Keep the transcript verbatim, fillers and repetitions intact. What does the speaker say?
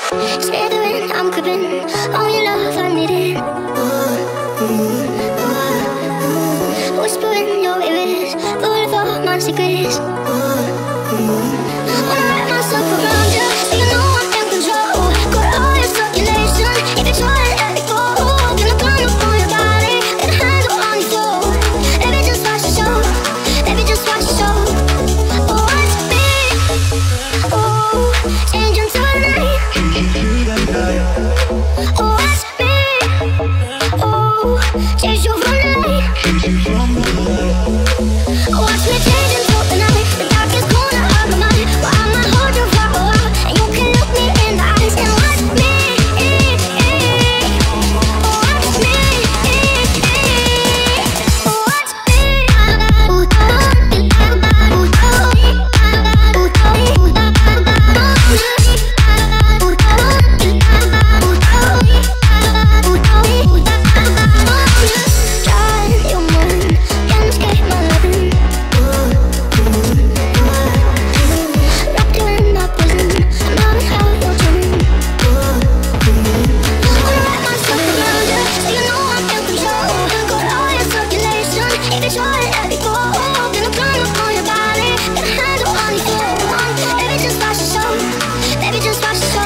Slithering, I'm creeping. All your love, I need it. Ooh, ooh, ooh. Whispering your ears, full of all my secrets. Ooh, ooh. Wanna wrap myself around you, so you know I'm in control. Got all your circulation, if you try and let it go. Gonna climb up on your body, get a handle on your soul. Baby, just watch the show. Baby, just watch the show. Oh, watch me. Oh, change into a night. Oh, watch me. Oh, change your whole night. Watch me change into the night, the darkest corner of my mind. Well, I might hold you for a while, and you can look me in the eyes and watch me. Oh, watch me. Oh, watch me. Ooh, try your mind, can't escape my lovin'. Wrapped you in my prison, I'm loving how you're dreaming. Wanna wrap myself around you, so you know I'm in control. Got all your circulation, if you try and let it go. Gonna climb up on your body, get a handle on your soul. Baby, just watch the show. Baby, just watch the show.